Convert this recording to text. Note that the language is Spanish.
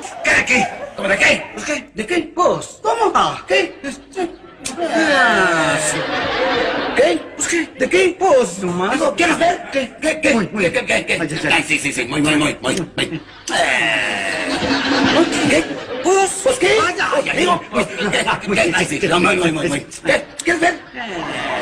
¿Qué de qué? ¿Cómo de qué? ¿Pues qué? ¿De qué? ¿Vos? ¿Cómo? ¿Qué? Sí. ¿Qué? ¿Pues qué? ¿De qué? Vos nomás. Digo, ¿quieres ver? ¿Qué? Muy, ¿Qué? Ay, sí, muy. ¿Qué? ¿Pues qué? Digo, muy. ¿Qué? ¿Quieres ver?